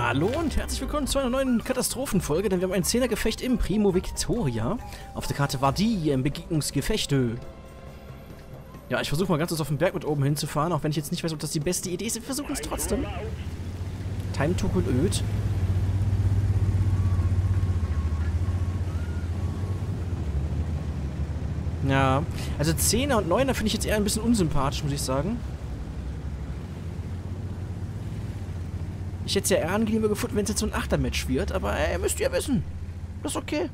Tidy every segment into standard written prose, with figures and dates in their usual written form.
Hallo und herzlich willkommen zu einer neuen Katastrophenfolge, denn wir haben ein 10er-Gefecht im Primo Victoria. Auf der Karte Vardie im Begegnungsgefechte. Ja, ich versuche mal ganz kurz auf den Berg mit oben hinzufahren, auch wenn ich jetzt nicht weiß, ob das die beste Idee ist. Wir versuchen es trotzdem. Time to cool öd. Ja, also 10er und 9er finde ich jetzt eher ein bisschen unsympathisch, muss ich sagen. Ich hätte es ja eher angenehmer gefunden, wenn es jetzt so ein 8er-Match wird, aber müsst ihr wissen. Das ist okay.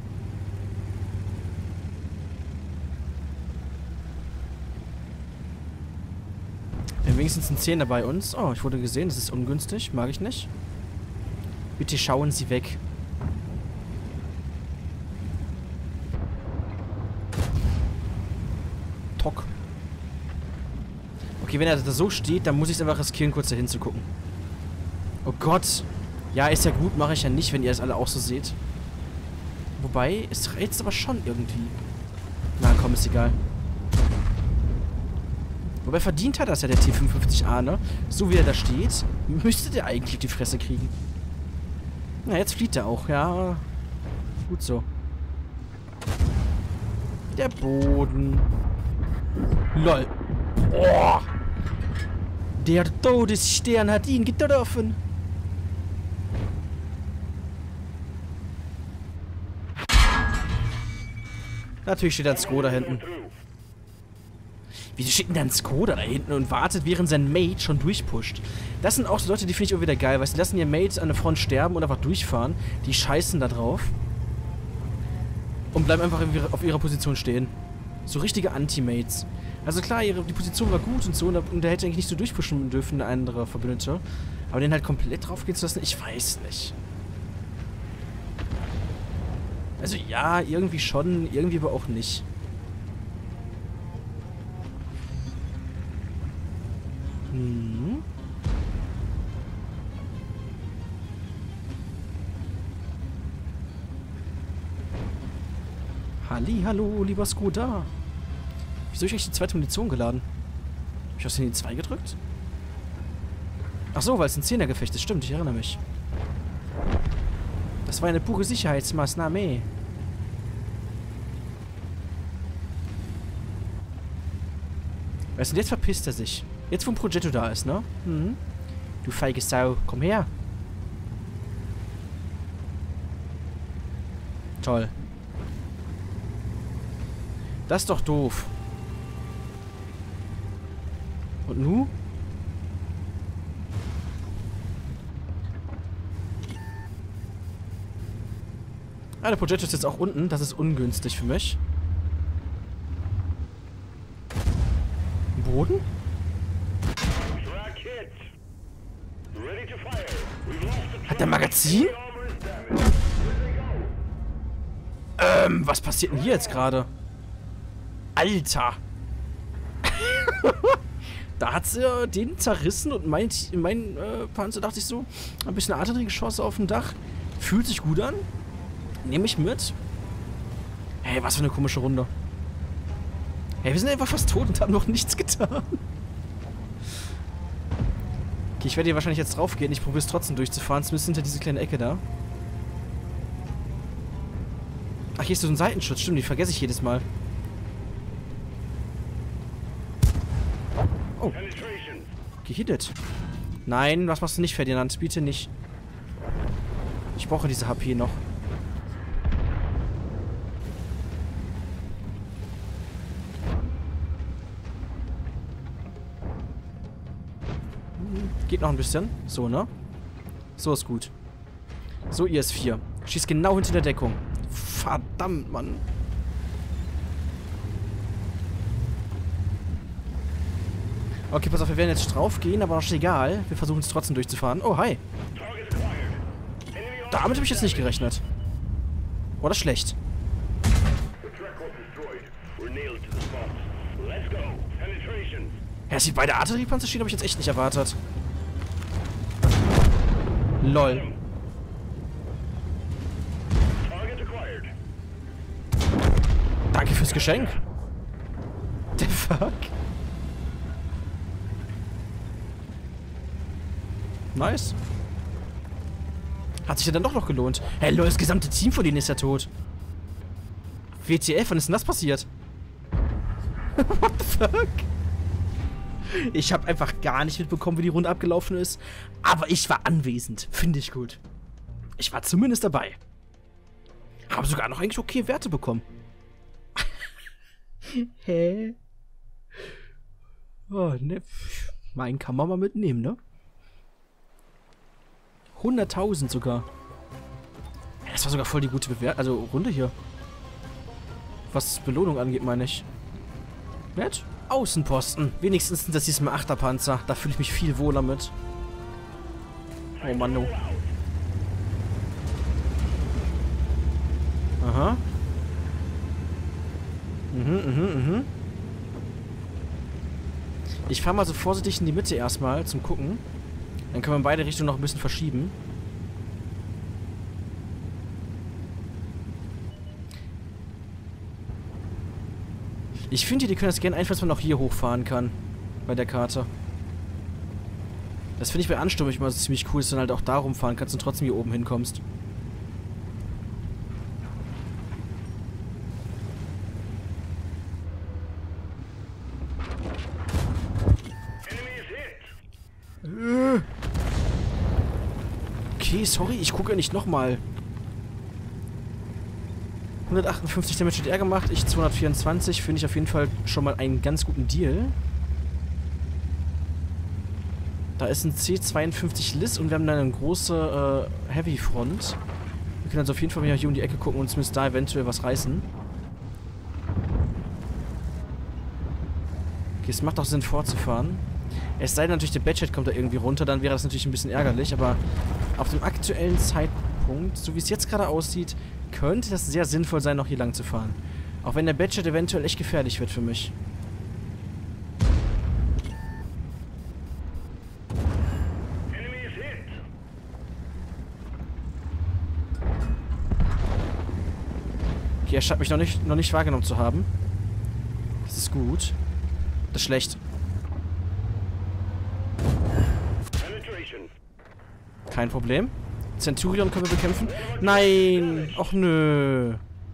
Wir haben wenigstens einen 10er bei uns. Oh, ich wurde gesehen, das ist ungünstig. Mag ich nicht. Bitte schauen Sie weg. Tock. Okay, wenn er da so steht, dann muss ich es einfach riskieren, kurz dahin zu gucken. Oh Gott. Ja, ist ja gut, mache ich ja nicht, wenn ihr das alle auch so seht. Wobei, es reizt aber schon irgendwie. Na komm, ist egal. Wobei verdient hat das ja der T55A, ne? So wie er da steht, müsste der eigentlich die Fresse kriegen. Na, jetzt flieht er auch, ja. Gut so. Der Boden. LOL. Oh. Der Todesstern hat ihn getroffen. Natürlich steht da ein Skoda hinten. Wieso steht denn da ein Skoda da hinten und wartet, während sein Mate schon durchpusht? Das sind auch so Leute, die finde ich auch wieder geil, weil sie lassen ihr Mate an der Front sterben und einfach durchfahren. Die scheißen da drauf. Und bleiben einfach auf ihrer Position stehen. So richtige Anti-Mates. Also klar, die Position war gut und so, und der hätte eigentlich nicht so durchpushen dürfen, der andere Verbündete. Aber den halt komplett drauf gehen zu lassen, ich weiß nicht. Also ja, irgendwie schon, irgendwie aber auch nicht. Hm. Hallihallo, lieber Skoda. Wieso habe ich eigentlich die zweite Munition geladen? Habe ich aus den 2 gedrückt? Ach so, weil es ein 10er-Gefecht ist. Stimmt, ich erinnere mich. Das war eine pure Sicherheitsmaßnahme. Weißt du, jetzt verpisst er sich. Jetzt, wo ein Progetto da ist, ne? Mhm. Du feige Sau. Komm her. Toll. Das ist doch doof. Und nu? Ah, der Progetto ist jetzt auch unten. Das ist ungünstig für mich. Boden? Hat der Magazin? Was passiert denn hier jetzt gerade? Alter! Da hat sie den zerrissen und mein Panzer, dachte ich so, ein bisschen Artilleriegeschosse auf dem Dach. Fühlt sich gut an. Nehme ich mit. Hey, was für eine komische Runde. Hey, wir sind einfach fast tot und haben noch nichts getan. Okay, ich werde hier wahrscheinlich jetzt drauf gehen. Ich probiere es trotzdem durchzufahren. Zumindest hinter diese kleine Ecke da. Ach, hier ist so ein Seitenschutz. Stimmt, die vergesse ich jedes Mal. Oh. Gehittet. Nein, was machst du nicht, Ferdinand? Bitte nicht. Ich brauche diese HP noch. Geht noch ein bisschen. So, ne? So ist gut. So, ihr ist 4. Schießt genau hinter der Deckung. Verdammt, Mann. Okay, pass auf, wir werden jetzt drauf gehen, aber ist egal. Wir versuchen es trotzdem durchzufahren. Oh, hi. Damit habe ich jetzt nicht gerechnet. Oder schlecht. Ja, dass die beide Artilleriepanzer stehen, habe ich jetzt echt nicht erwartet. LOL. Danke fürs Geschenk. The fuck? Nice. Hat sich ja dann doch noch gelohnt. Hey, Leute, das gesamte Team von denen ist ja tot. WTF, wann ist denn das passiert? What the fuck? Ich habe einfach gar nicht mitbekommen, wie die Runde abgelaufen ist. Aber ich war anwesend. Finde ich gut. Ich war zumindest dabei. Habe sogar noch eigentlich okay Werte bekommen. Hä? Oh, ne. Meinen kann man mal mitnehmen, ne? 100.000 sogar. Das war sogar voll die gute Bewertung. Also, Runde hier. Was Belohnung angeht, meine ich. Nett? Außenposten. Wenigstens sind das diesmal Achterpanzer. Da fühle ich mich viel wohler mit. Oh Mann, oh. Aha. Ich fahre mal so vorsichtig in die Mitte erstmal zum Gucken. Dann können wir in beide Richtungen noch ein bisschen verschieben. Ich finde, die können das gerne einfach, dass man auch hier hochfahren kann. Bei der Karte. Das finde ich bei Ansturm immer so ziemlich cool, dass du dann halt auch da rumfahren kannst und trotzdem hier oben hinkommst. Okay, sorry, ich gucke nicht nochmal. 158 Damage hat er gemacht, ich 224. Finde ich auf jeden Fall schon mal einen ganz guten Deal. Da ist ein C52 Liss und wir haben dann eine große Heavy Front. Wir können also auf jeden Fall mal hier um die Ecke gucken und uns müsste da eventuell was reißen. Okay, es macht auch Sinn fortzufahren. Es sei denn natürlich, der Badget kommt da irgendwie runter, dann wäre das natürlich ein bisschen ärgerlich, aber auf dem aktuellen Zeitpunkt, so wie es jetzt gerade aussieht, könnte das sehr sinnvoll sein, noch hier lang zu fahren. Auch wenn der Badget eventuell echt gefährlich wird für mich. Okay, er scheint mich noch nicht wahrgenommen zu haben. Das ist gut. Das ist schlecht. Kein Problem. Centurion können wir bekämpfen. Nein! Och nö.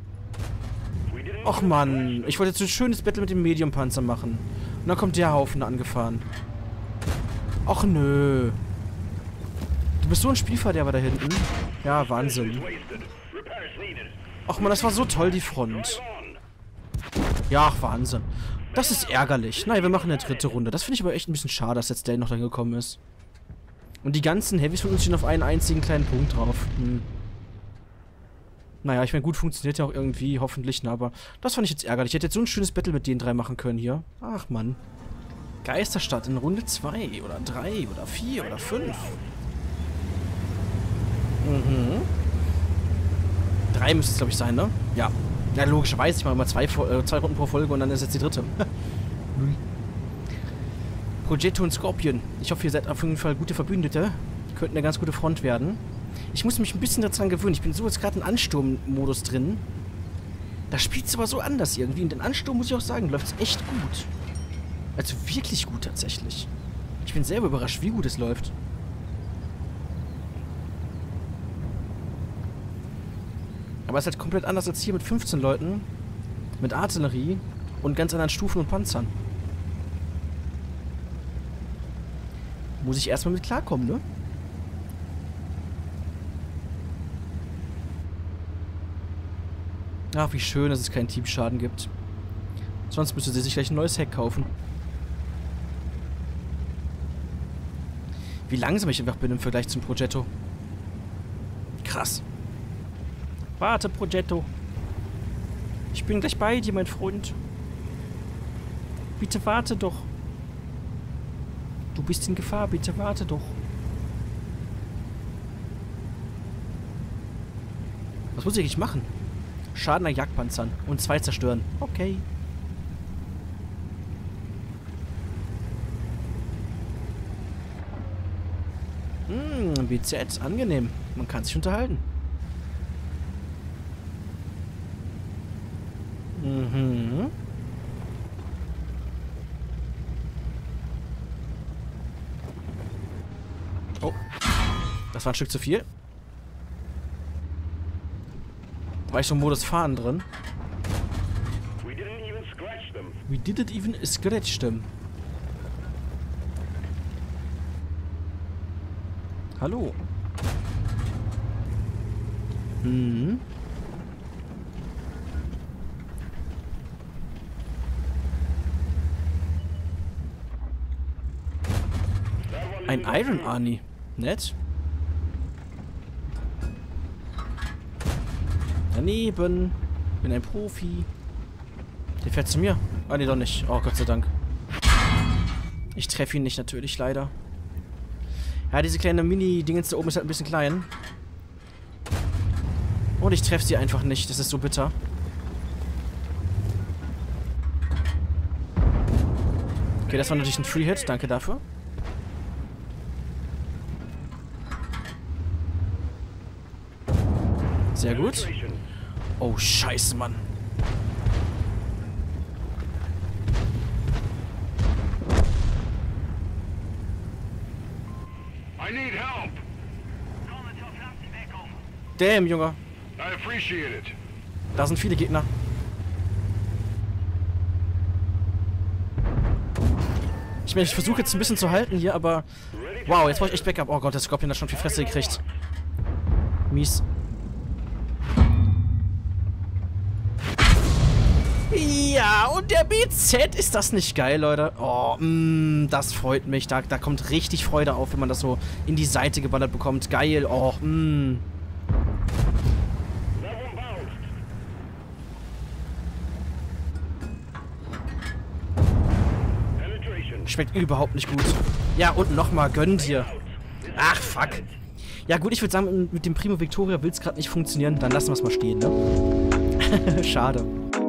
Och Mann. Ich wollte jetzt ein schönes Battle mit dem Medium-Panzer machen. Und dann kommt der Haufen da angefahren. Och nö. Du bist so ein Spielverderber da hinten. Ja, Wahnsinn. Och Mann, das war so toll, die Front. Ja, ach, Wahnsinn. Das ist ärgerlich. Naja, wir machen eine dritte Runde. Das finde ich aber echt ein bisschen schade, dass jetzt Dale noch dann gekommen ist. Und die ganzen Heavys von uns stehen auf einen einzigen kleinen Punkt drauf. Naja, ich meine, gut funktioniert ja auch irgendwie, hoffentlich, ne, aber das fand ich jetzt ärgerlich. Ich hätte jetzt so ein schönes Battle mit den drei machen können hier. Ach, Mann. Geisterstadt in Runde 2 oder 3 oder 4 oder 5. 3 müsste es, glaube ich, sein, ne? Ja. Ja, logischerweise. Ich mache immer zwei Runden pro Folge und dann ist jetzt die dritte. Progetto und Scorpion. Ich hoffe, ihr seid auf jeden Fall gute Verbündete. Könnten eine ganz gute Front werden. Ich muss mich ein bisschen daran gewöhnen. Ich bin so jetzt gerade in Ansturm-Modus drin. Da spielt es aber so anders irgendwie. Und in Ansturm, muss ich auch sagen, läuft es echt gut. Also wirklich gut tatsächlich. Ich bin selber überrascht, wie gut es läuft. Aber es ist halt komplett anders als hier mit 15 Leuten. Mit Artillerie und ganz anderen Stufen und Panzern. Muss ich erstmal mit klarkommen, ne? Ach, wie schön, dass es keinen Teamschaden gibt. Sonst müsste sie sich gleich ein neues Heck kaufen. Wie langsam ich einfach bin im Vergleich zum Progetto. Krass. Warte, Progetto. Ich bin gleich bei dir, mein Freund. Bitte warte doch. Du bist in Gefahr, bitte warte doch. Was muss ich eigentlich machen? Schaden an Jagdpanzern und 2 zerstören. Okay. BZ, angenehm. Man kann sich unterhalten. Oh. Das war ein Stück zu viel. War ich schon im Modus Fahren drin? We didn't even scratch them. Hallo. Hm. Ein Iron Arnie. Nett. Daneben. Bin ein Profi. Der fährt zu mir. Ah, nee, doch nicht. Oh, Gott sei Dank. Ich treffe ihn nicht, natürlich, leider. Ja, diese kleine Mini-Dingens da oben ist halt ein bisschen klein. Und ich treffe sie einfach nicht. Das ist so bitter. Okay, das war natürlich ein Free-Hit. Danke dafür. Sehr gut. Oh, scheiße, Mann. Damn, Junge. Da sind viele Gegner. Ich meine, ich versuche jetzt ein bisschen zu halten hier, aber... Wow, jetzt brauche ich echt Backup. Oh Gott, der Scorpion hat schon viel Fresse gekriegt. Mies. Ja, und der BZ, ist das nicht geil, Leute? Oh, das freut mich. Da kommt richtig Freude auf, wenn man das so in die Seite geballert bekommt. Geil, oh, Schmeckt überhaupt nicht gut. Ja, und nochmal, gönn dir. Ach, fuck. Ja gut, ich würde sagen, mit dem Primo Victoria will es gerade nicht funktionieren. Dann lassen wir es mal stehen, ne? Schade.